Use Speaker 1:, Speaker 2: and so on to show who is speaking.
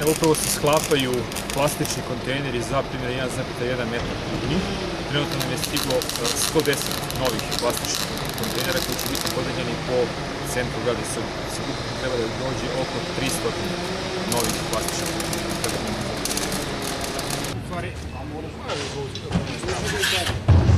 Speaker 1: upravo se sklapaju plastični kontejneri za primjer 1,1 metar kubni. Trenutno nam je stiglo 110 novih plastičnih kontejnera koji će biti podeljeni po centru grada Subotice. Ukupno treba da dođe oko 300 novih plastičnih kontejnera.